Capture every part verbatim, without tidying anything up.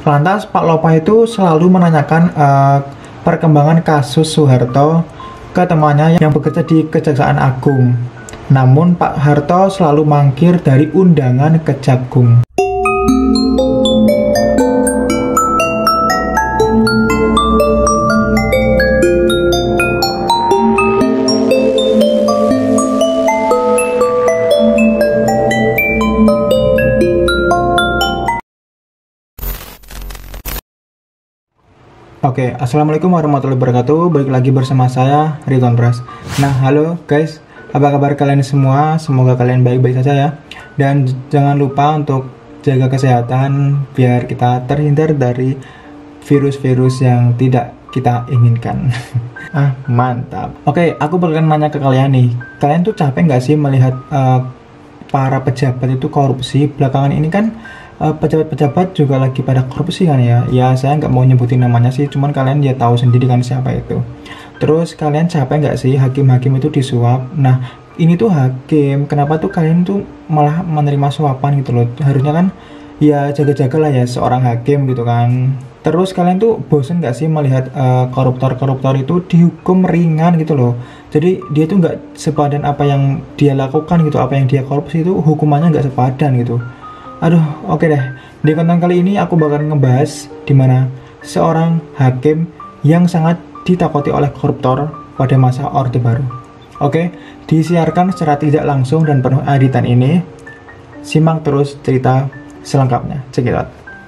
Lantas Pak Lopa itu selalu menanyakan uh, perkembangan kasus Soeharto ke temannya yang bekerja di Kejaksaan Agung. Namun Pak Harto selalu mangkir dari undangan Kejagung. Oke, assalamualaikum warahmatullahi wabarakatuh. Balik lagi bersama saya, Ridwan Pras. Nah, halo guys, apa kabar kalian semua? Semoga kalian baik-baik saja ya. Dan jangan lupa untuk jaga kesehatan biar kita terhindar dari virus-virus yang tidak kita inginkan. Ah, mantap. Oke, aku bakalan nanya ke kalian nih. Kalian tuh capek nggak sih melihat uh, para pejabat itu korupsi? Belakangan ini kan pejabat-pejabat uh, juga lagi pada korupsi kan ya. Ya saya nggak mau nyebutin namanya sih, cuman kalian ya tahu sendiri kan siapa itu. Terus kalian capek nggak sih hakim-hakim itu disuap? Nah ini tuh hakim, kenapa tuh kalian tuh malah menerima suapan gitu loh? Harusnya kan ya jaga-jaga lah ya seorang hakim gitu kan. Terus kalian tuh bosen nggak sih melihat uh, koruptor-koruptor itu dihukum ringan gitu loh? Jadi dia tuh nggak sepadan apa yang dia lakukan gitu, apa yang dia korupsi itu hukumannya nggak sepadan gitu. Aduh, oke deh. Di konten kali ini aku bakal ngebahas dimana seorang hakim yang sangat ditakuti oleh koruptor pada masa Orde Baru. Oke, disiarkan secara tidak langsung dan penuh editan ini. Simak terus cerita selengkapnya. Check it out.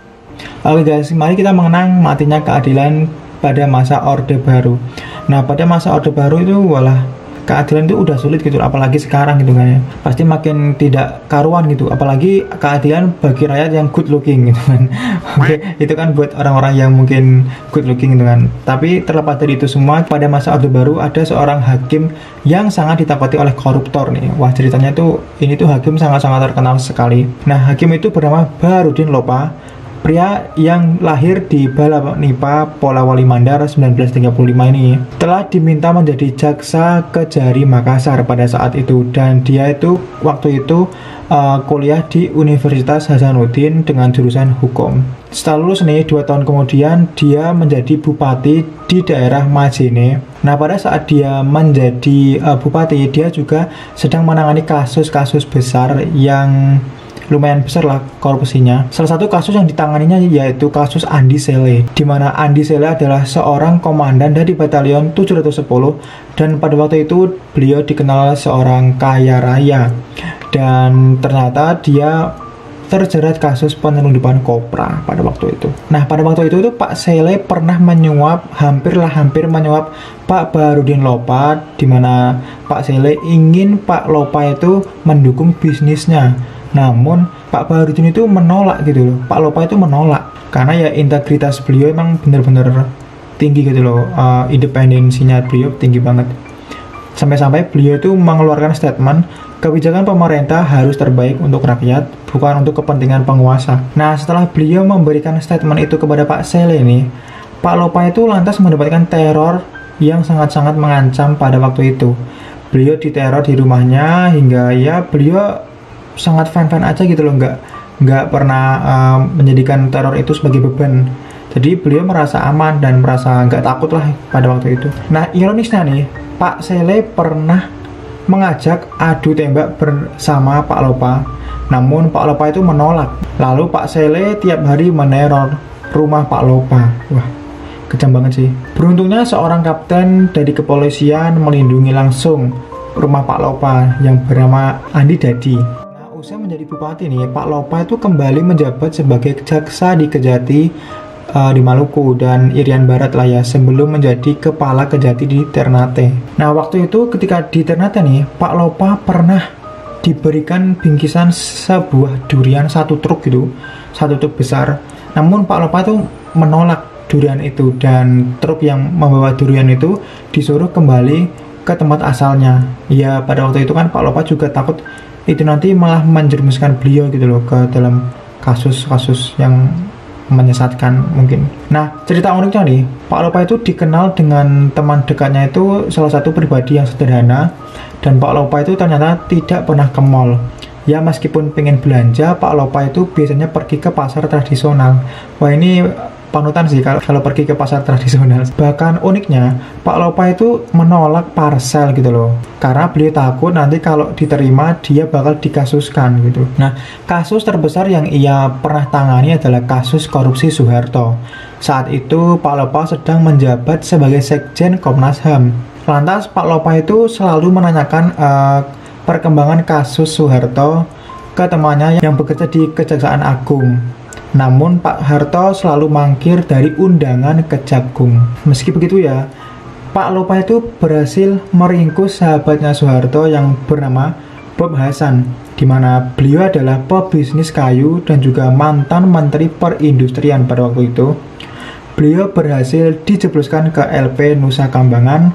Oke guys, mari kita mengenang matinya keadilan pada masa Orde Baru. Nah, pada masa Orde Baru itu walah keadilan itu udah sulit gitu, apalagi sekarang gitu kan ya. Pasti makin tidak karuan gitu, apalagi keadilan bagi rakyat yang good looking gitu kan. Oke, okay, itu kan buat orang-orang yang mungkin good looking gitu kan. Tapi terlepas dari itu semua, pada masa Orde Baru ada seorang hakim yang sangat ditakuti oleh koruptor nih. Wah, ceritanya tuh ini tuh hakim sangat-sangat terkenal sekali. Nah, hakim itu bernama Baharudin Lopa, pria yang lahir di Balanipa, Polawali Mandar sembilan belas tiga puluh lima ini telah diminta menjadi jaksa Kejari Makassar pada saat itu, dan dia itu waktu itu uh, kuliah di Universitas Hasanuddin dengan jurusan hukum. Setelah lulus nih, dua tahun kemudian dia menjadi bupati di daerah Majene. Nah, pada saat dia menjadi uh, bupati, dia juga sedang menangani kasus-kasus besar yang lumayan besar lah korupsinya. Salah satu kasus yang ditanganinya yaitu kasus Andi Sele, di mana Andi Sele adalah seorang komandan dari Batalion tujuh ratus sepuluh, dan pada waktu itu beliau dikenal seorang kaya raya, dan ternyata dia terjerat kasus penyelundupan kopra pada waktu itu. Nah, pada waktu itu tuh Pak Sele pernah menyuap, hampirlah hampir menyuap Pak Baharudin Lopa, di mana Pak Sele ingin Pak Lopa itu mendukung bisnisnya. Namun Pak Baharudin itu menolak gitu loh. Pak Lopa itu menolak karena ya integritas beliau emang bener-bener tinggi gitu loh. uh, Independensinya beliau tinggi banget. Sampai-sampai beliau itu mengeluarkan statement, kebijakan pemerintah harus terbaik untuk rakyat, bukan untuk kepentingan penguasa. Nah, setelah beliau memberikan statement itu kepada Pak Sele ini, Pak Lopa itu lantas mendapatkan teror yang sangat-sangat mengancam pada waktu itu. Beliau diteror di rumahnya hingga ya beliau sangat fan-fan aja gitu loh, nggak nggak pernah uh, menjadikan teror itu sebagai beban. Jadi beliau merasa aman dan merasa nggak takut lah pada waktu itu. Nah, ironisnya nih, Pak Sele pernah mengajak adu tembak bersama Pak Lopa, namun Pak Lopa itu menolak. Lalu Pak Sele tiap hari meneror rumah Pak Lopa. Wah, kejam banget sih. Beruntungnya seorang kapten dari kepolisian melindungi langsung rumah Pak Lopa yang bernama Andi Dadi. Usai menjadi bupati nih, Pak Lopa itu kembali menjabat sebagai jaksa di Kejati uh, di Maluku dan Irian Barat lah ya, sebelum menjadi kepala Kejati di Ternate. Nah, waktu itu ketika di Ternate nih, Pak Lopa pernah diberikan bingkisan sebuah durian satu truk gitu, satu truk besar. Namun Pak Lopa itu menolak durian itu, dan truk yang membawa durian itu disuruh kembali ke tempat asalnya. Ya, pada waktu itu kan Pak Lopa juga takut itu nanti malah menjerumuskan beliau gitu loh ke dalam kasus-kasus yang menyesatkan mungkin. Nah, cerita uniknya nih, Pak Lopa itu dikenal dengan teman dekatnya itu salah satu pribadi yang sederhana, dan Pak Lopa itu ternyata tidak pernah ke mall. Ya meskipun pengen belanja, Pak Lopa itu biasanya pergi ke pasar tradisional. Wah ini panutan sih kalau kalau pergi ke pasar tradisional. Bahkan uniknya, Pak Lopa itu menolak parcel gitu loh. Karena beliau takut nanti kalau diterima dia bakal dikasuskan gitu. Nah, kasus terbesar yang ia pernah tangani adalah kasus korupsi Soeharto. Saat itu Pak Lopa sedang menjabat sebagai Sekjen Komnas H A M. Lantas Pak Lopa itu selalu menanyakan uh, perkembangan kasus Soeharto ke temannya yang bekerja di Kejaksaan Agung. Namun Pak Harto selalu mangkir dari undangan Kejagung. Meski begitu ya, Pak Lopa itu berhasil meringkus sahabatnya Soeharto yang bernama Bob Hasan, di mana beliau adalah pebisnis kayu dan juga mantan Menteri Perindustrian pada waktu itu. Beliau berhasil dijebluskan ke L P Nusa Kambangan.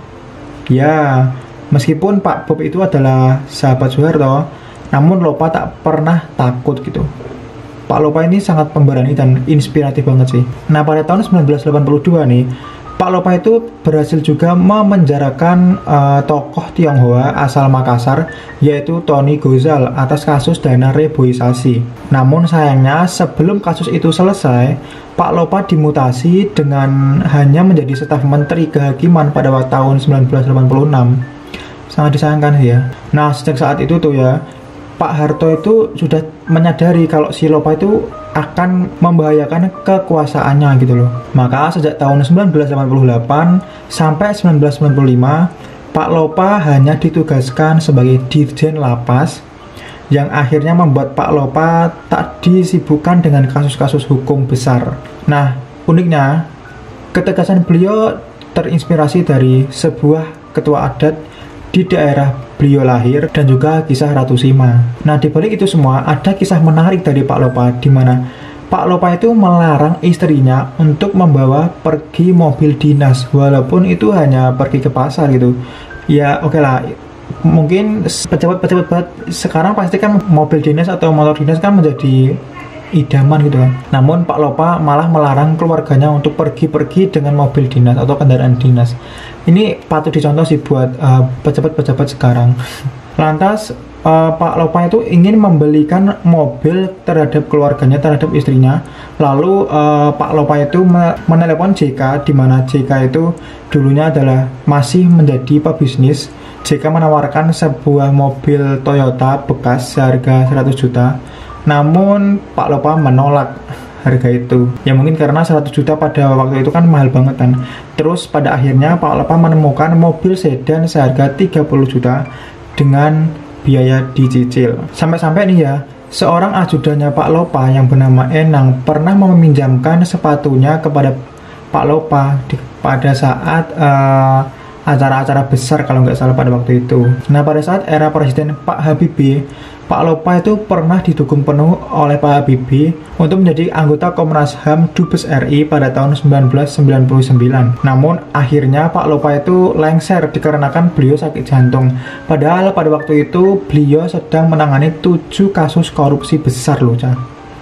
Ya, meskipun Pak Bob itu adalah sahabat Soeharto, namun Lopa tak pernah takut gitu. Pak Lopa ini sangat pemberani dan inspiratif banget sih. Nah, pada tahun sembilan belas delapan puluh dua nih, Pak Lopa itu berhasil juga memenjarakan uh, tokoh Tionghoa asal Makassar, yaitu Tony Gozal atas kasus dana reboisasi. Namun sayangnya sebelum kasus itu selesai, Pak Lopa dimutasi dengan hanya menjadi staf Menteri Kehakiman pada tahun sembilan belas delapan puluh enam. Sangat disayangkan sih ya. Nah, sejak saat itu tuh ya, Pak Harto itu sudah menyadari kalau si Lopa itu akan membahayakan kekuasaannya gitu loh. Maka sejak tahun sembilan belas delapan puluh delapan sampai sembilan belas sembilan puluh lima, Pak Lopa hanya ditugaskan sebagai Dirjen Lapas, yang akhirnya membuat Pak Lopa tak disibukkan dengan kasus-kasus hukum besar. Nah, uniknya, ketegasan beliau terinspirasi dari sebuah ketua adat di daerah beliau lahir dan juga kisah Ratu Sima. Nah, di balik itu semua ada kisah menarik dari Pak Lopa, di mana Pak Lopa itu melarang istrinya untuk membawa pergi mobil dinas, walaupun itu hanya pergi ke pasar gitu. Ya oke okay lah, mungkin pejabat-pejabat sekarang pasti kan mobil dinas atau motor dinas kan menjadi idaman gitu kan. Namun Pak Lopa malah melarang keluarganya untuk pergi-pergi dengan mobil dinas atau kendaraan dinas. Ini patut dicontoh sih buat uh, pejabat-pejabat sekarang. Lantas uh, Pak Lopa itu ingin membelikan mobil terhadap keluarganya, terhadap istrinya. Lalu uh, Pak Lopa itu menelepon J K, di mana J K itu dulunya adalah masih menjadi pebisnis. J K menawarkan sebuah mobil Toyota bekas seharga seratus juta. Namun Pak Lopa menolak harga itu. Ya mungkin karena seratus juta pada waktu itu kan mahal banget kan. Terus pada akhirnya Pak Lopa menemukan mobil sedan seharga tiga puluh juta dengan biaya dicicil. Sampai-sampai nih ya, seorang ajudannya Pak Lopa yang bernama Enang pernah meminjamkan sepatunya kepada Pak Lopa di, pada saat uh, acara-acara besar kalau nggak salah pada waktu itu. Nah, pada saat era Presiden Pak Habibie, Pak Lopa itu pernah didukung penuh oleh Pak Habibie untuk menjadi anggota Komnas H A M Dubes R I pada tahun sembilan belas sembilan puluh sembilan. Namun akhirnya Pak Lopa itu lengser dikarenakan beliau sakit jantung. Padahal pada waktu itu beliau sedang menangani tujuh kasus korupsi besar loh, Cah.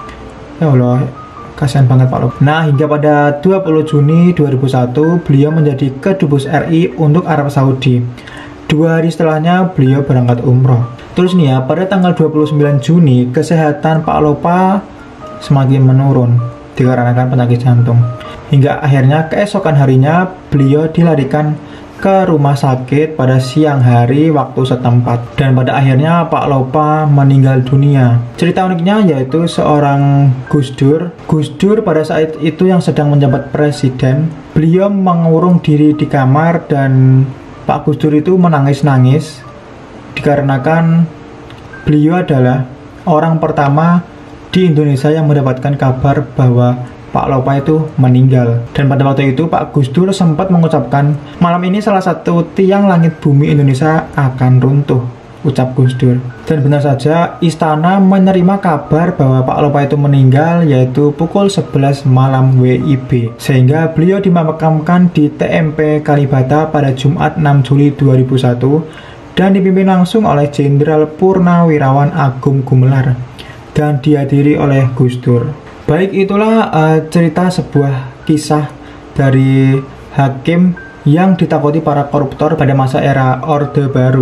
Ya Allah, kasihan banget Pak Lopa. Nah, hingga pada dua puluh Juni dua ribu satu beliau menjadi Kedubes R I untuk Arab Saudi. Dua hari setelahnya beliau berangkat umroh. Terus nih ya, pada tanggal dua puluh sembilan Juni, kesehatan Pak Lopa semakin menurun dikarenakan penyakit jantung. Hingga akhirnya keesokan harinya beliau dilarikan ke rumah sakit pada siang hari waktu setempat. Dan pada akhirnya Pak Lopa meninggal dunia. Cerita uniknya yaitu seorang Gus Dur. Gus Dur pada saat itu yang sedang menjabat presiden, beliau mengurung diri di kamar dan Pak Gus Dur itu menangis-nangis dikarenakan beliau adalah orang pertama di Indonesia yang mendapatkan kabar bahwa Pak Lopa itu meninggal. Dan pada waktu itu Pak Gus Dur sempat mengucapkan, malam ini salah satu tiang langit bumi Indonesia akan runtuh, ucap Gus Dur. Dan benar saja, istana menerima kabar bahwa Pak Lopa itu meninggal yaitu pukul sebelas malam W I B. Sehingga beliau dimakamkan di T M P Kalibata pada Jumat enam Juli dua ribu satu dan dipimpin langsung oleh Jenderal Purnawirawan Agung Gumelar dan dihadiri oleh Gus Dur. Baik, itulah uh, cerita sebuah kisah dari hakim yang ditakuti para koruptor pada masa era Orde Baru.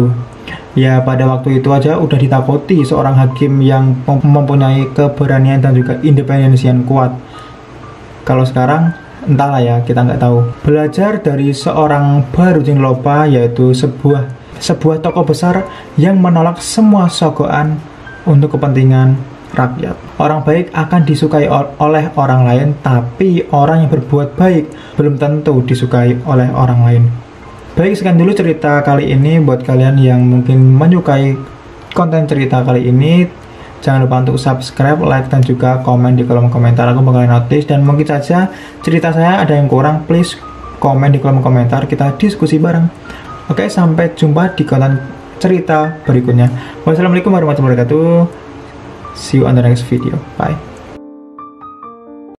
Ya pada waktu itu aja udah ditakuti seorang hakim yang mempunyai keberanian dan juga independensi yang kuat. Kalau sekarang entahlah ya, kita nggak tahu. Belajar dari seorang Burhanuddin Lopa, yaitu sebuah sebuah tokoh besar yang menolak semua sogokan untuk kepentingan rakyat. Orang baik akan disukai oleh orang lain, tapi orang yang berbuat baik belum tentu disukai oleh orang lain. Baik, sekian dulu cerita kali ini. Buat kalian yang mungkin menyukai konten cerita kali ini, jangan lupa untuk subscribe, like, dan juga komen di kolom komentar. Aku bakalan notice, dan mungkin saja cerita saya ada yang kurang, please komen di kolom komentar, kita diskusi bareng. Oke, sampai jumpa di konten cerita berikutnya. Wassalamualaikum warahmatullahi wabarakatuh. See you on the next video. Bye.